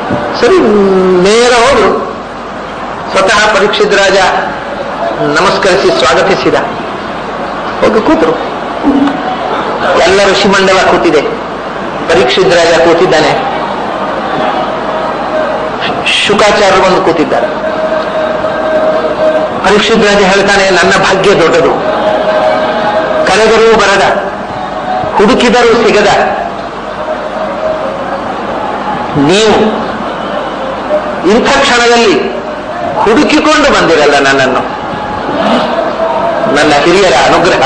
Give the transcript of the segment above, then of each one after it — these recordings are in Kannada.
ಸರಿ, ನೇರ ಹೋದ್ರು. ಸ್ವತಃ ಪರೀಕ್ಷಿತ್ ರಾಜ ನಮಸ್ಕರಿಸಿ ಸ್ವಾಗತಿಸಿದ. ಹೋಗಿ ಕೂತರು. ಎಲ್ಲ ಋಷಿಮಂಡಲ ಕೂತಿದೆ, ಪರೀಕ್ಷಿತ್ ರಾಜ ಕೂತಿದ್ದಾನೆ, ಶುಕಾಚಾರ್ಯರು ಬಂದು ಕೂತಿದ್ದಾರೆ. ಪರೀಕ್ಷಿತ್ ರಾಜ ಹೇಳ್ತಾನೆ, ನನ್ನ ಭಾಗ್ಯ ದೊಡ್ಡದು, ಕರೆದರೂ ಬರದ, ಹುಡುಕಿದರೂ ಸಿಗದ ನೀವು ಇಂಥ ಕ್ಷಣದಲ್ಲಿ ಹುಡುಕಿಕೊಂಡು ಬಂದಿರಲ್ಲ ನನ್ನನ್ನು. ನನ್ನ ಹಿರಿಯರ ಅನುಗ್ರಹ,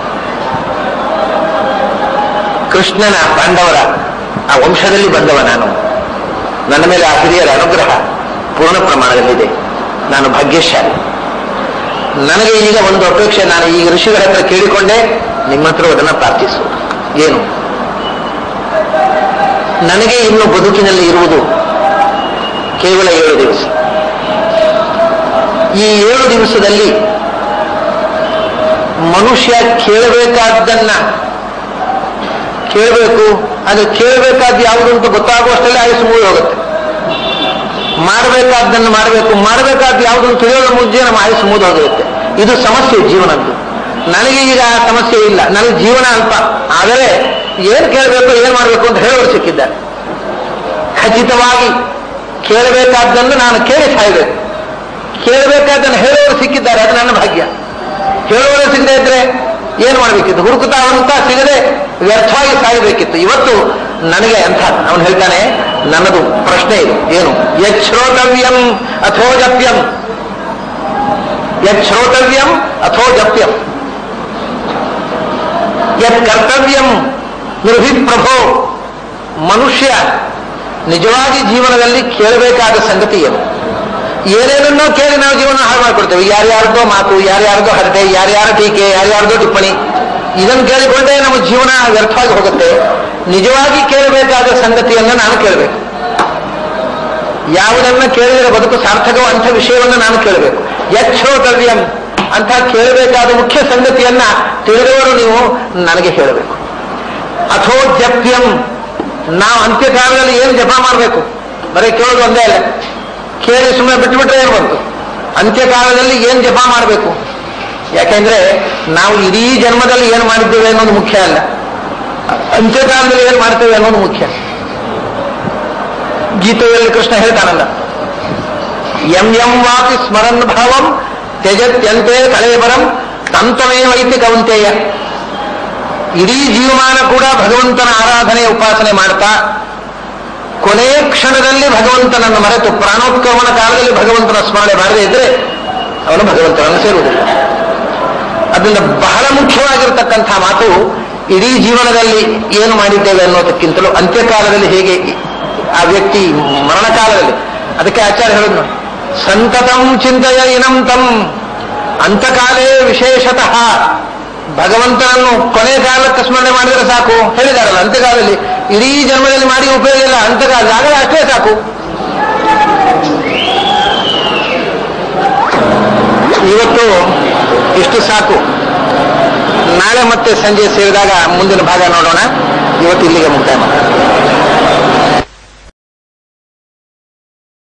ಕೃಷ್ಣನ ಪಾಂಡವರ ಆ ವಂಶದಲ್ಲಿ ಬಂದವ ನಾನು. ನನ್ನ ಮೇಲೆ ಆ ಹಿರಿಯರ ಅನುಗ್ರಹ ಪೂರ್ಣ ಪ್ರಮಾಣದಲ್ಲಿದೆ. ನಾನು ಭಾಗ್ಯಶಾಲಿ. ನನಗೆ ಈಗ ಒಂದು ಅಪೇಕ್ಷೆ, ನಾನು ಈ ಋಷಿಗಳ ಹತ್ರ ಕೇಳಿಕೊಂಡೆ, ನಿಮ್ಮ ಹತ್ರ ಅದನ್ನು ಪ್ರಾರ್ಥಿಸು. ಏನು? ನನಗೆ ಇನ್ನು ಬದುಕಿನಲ್ಲಿ ಇರುವುದು ಕೇವಲ 7 ದಿವಸ. ಈ 7 ದಿವಸದಲ್ಲಿ ಮನುಷ್ಯ ಕೇಳಬೇಕಾದ್ದನ್ನ ಕೇಳಬೇಕು. ಅದು ಕೇಳಬೇಕಾದ್ದು ಯಾವುದು ಅಂತ ಗೊತ್ತಾಗುವಷ್ಟರಲ್ಲಿ ಆಯುಸ್ಸು ಮುಗಿದು ಹೋಗುತ್ತೆ. ಮಾಡಬೇಕಾದ್ದನ್ನು ಮಾಡಬೇಕಾದ್ದು ಯಾವುದು ಅಂತ ತಿಳಿಯೋದ್ರ ಮುಂಚೆ ನಮ್ಮ ಆಯುಸ್ಸು ಮುಗಿದು ಹೋಗುತ್ತೆ. ಇದು ಸಮಸ್ಯೆ ಜೀವನದ್ದು. ನನಗೆ ಈಗ ಆ ಸಮಸ್ಯೆ ಇಲ್ಲ, ನನಗೆ ಜೀವನ ಅಲ್ಪ. ಆದರೆ ಏನ್ ಕೇಳಬೇಕು, ಏನ್ ಮಾಡಬೇಕು ಅಂತ ಹೇಳೋರು ಸಿಕ್ಕಿದ್ದಾರೆ. ಖಚಿತವಾಗಿ ಕೇಳಬೇಕಾದ್ದನ್ನು ನಾನು ಕೇಳಿ ಸಾಯ್ಬೇಕು. ಕೇಳಬೇಕಾದ್ದನ್ನು ಹೇಳೋರು ಸಿಕ್ಕಿದ್ದಾರೆ, ಅದು ನನ್ನ ಭಾಗ್ಯ. ಹೇಳೋರು ಸಿಗದೆ ಇದ್ರೆ ಏನ್ ಮಾಡಬೇಕಿತ್ತು? ಹುಡುಕುತ್ತಾ ಸಿಗದೆ ವ್ಯರ್ಥವಾಗಿ ಸಾಯಬೇಕಿತ್ತು. ಇವತ್ತು ನನಗೆ ಅಂತ ಅವನು ಹೇಳ್ತಾನೆ, ನನ್ನದು ಪ್ರಶ್ನೆ ಇದು. ಏನು? ಯಚ್ಛ್ರೋತವ್ಯಂ ಅಥೋ ಜಪ್ಯಂ, ಯಚ್ಛ್ರೋತವ್ಯಂ ಅಥೋ ಜಪ್ಯಂ, ಯತ್ ಕರ್ತವ್ಯಂ ನಿರ್ಭಿಪ್ರಭೋ. ಮನುಷ್ಯ ನಿಜವಾಗಿ ಜೀವನದಲ್ಲಿ ಕೇಳಬೇಕಾದ ಸಂಗತಿ ಏನು? ಏನೇನನ್ನೋ ಕೇಳಿ ನಾವು ಜೀವನ ಹಾಳು ಮಾಡ್ಕೊಡ್ತೇವೆ. ಯಾರ್ಯಾರ್ದೋ ಮಾತು, ಯಾರ್ಯಾರ್ದೋ ಹರಟೆ, ಯಾರ್ಯಾರ ಟೀಕೆ, ಯಾರ್ಯಾರ್ದೋ ಟಿಪ್ಪಣಿ, ಇದನ್ನು ಕೇಳಿಕೊಂಡೇ ನಮ್ಮ ಜೀವನ ವ್ಯರ್ಥವಾಗಿ ಹೋಗುತ್ತೆ. ನಿಜವಾಗಿ ಕೇಳಬೇಕಾದ ಸಂಗತಿಯನ್ನು ನಾನು ಕೇಳಬೇಕು. ಯಾವುದನ್ನ ಕೇಳಿದರೆ ಬದುಕು ಸಾರ್ಥಕವೋ ಅಂಥ ವಿಷಯವನ್ನು ನಾನು ಕೇಳಬೇಕು. ಯಚ್ಛ್ರೋತವ್ಯಂ ಅಂತ ಕೇಳಬೇಕಾದ ಮುಖ್ಯ ಸಂಗತಿಯನ್ನ ತಿಳಿದವರು ನೀವು ನನಗೆ ಹೇಳಬೇಕು. ಅಥೋ ಜಪ್ಯಂ, ನಾವು ಅಂತ್ಯಕಾಲದಲ್ಲಿ ಏನು ಜಪ ಮಾಡಬೇಕು? ಬರೀ ಕೇಳೋದು ಒಂದೇ ಅಲ್ಲ, ಕೇಳಿ ಸುಮ್ಮನೆ ಬಿಟ್ಟುಬಿಟ್ರೆ ಏನು ಬಂತು? ಅಂತ್ಯಕಾಲದಲ್ಲಿ ಏನು ಜಪ ಮಾಡಬೇಕು? ಯಾಕೆಂದ್ರೆ ನಾವು ಇಡೀ ಜನ್ಮದಲ್ಲಿ ಏನು ಮಾಡಿದ್ದೇವೆ ಅನ್ನೋದು ಮುಖ್ಯ ಅಲ್ಲ, ಅಂತ್ಯಕಾಲದಲ್ಲಿ ಏನು ಮಾಡ್ತೇವೆ ಅನ್ನೋದು ಮುಖ್ಯ. ಗೀತೆಯಲ್ಲಿ ಕೃಷ್ಣ ಹೇಳ್ತಾನಲ್ಲ, ಯಂ ಯಂ ವಾಪಿ ಸ್ಮರನ್ ಭಾವಂ ತ್ಯಜತ್ಯಂತೆ ಕಳೇಬರಂ ತಂತಮೇವೈತಿ ಕೌಂತೆಯ. ಇಡೀ ಜೀವಮಾನ ಕೂಡ ಭಗವಂತನ ಆರಾಧನೆ ಉಪಾಸನೆ ಮಾಡ್ತಾ ಕೊನೆಯ ಕ್ಷಣದಲ್ಲಿ ಭಗವಂತನನ್ನು ಮರೆತು ಪ್ರಾಣೋತ್ಕ್ರಮಣ ಕಾಲದಲ್ಲಿ ಭಗವಂತನ ಸ್ಮರಣೆ ಮಾಡದೇ ಇದ್ರೆ ಅವನು ಭಗವಂತನನ್ನು ಸೇರುವುದಿಲ್ಲ. ಅದರಿಂದ ಬಹಳ ಮುಖ್ಯವಾಗಿರತಕ್ಕಂಥ ಮಾತು, ಇಡೀ ಜೀವನದಲ್ಲಿ ಏನು ಮಾಡಿದ್ದೇವೆ ಅನ್ನೋದಕ್ಕಿಂತಲೂ ಅಂತ್ಯಕಾಲದಲ್ಲಿ ಹೇಗೆ ಆ ವ್ಯಕ್ತಿ ಮರಣಕಾಲದಲ್ಲಿ. ಅದಕ್ಕೆ ಆಚಾರ್ಯ ಹೇಳಿದ್ರು, ಸಂತತಂ ಚಿಂತೆಯ ಇನಂ ತಂ ಅಂತಕಾಲೇ ವಿಶೇಷತಃ. ಭಗವಂತನನ್ನು ಕೊನೆ ಕಾಲಕ್ಕೆ ಸ್ಮರಣೆ ಮಾಡಿದರೆ ಸಾಕು ಹೇಳಿದಾರಲ್ಲ, ಅಂತ್ಯಕಾಲದಲ್ಲಿ. ಇಡೀ ಜನ್ಮದಲ್ಲಿ ಮಾಡಿ ಉಪಯೋಗ ಇಲ್ಲ, ಅಂತಕಾಲ ಆಗಲೇ ಅಷ್ಟೇ ಸಾಕು. ಇವತ್ತು ಇಷ್ಟು ಸಾಕು. ನಾಳೆ ಮತ್ತೆ ಸಂಜೆ ಸೇರಿದಾಗ ಮುಂದಿನ ಭಾಗ ನೋಡೋಣ. ಇವತ್ತು ಇಲ್ಲಿಗೆ ಮುಕ್ತಾಯ ಮಾಡೋಣ.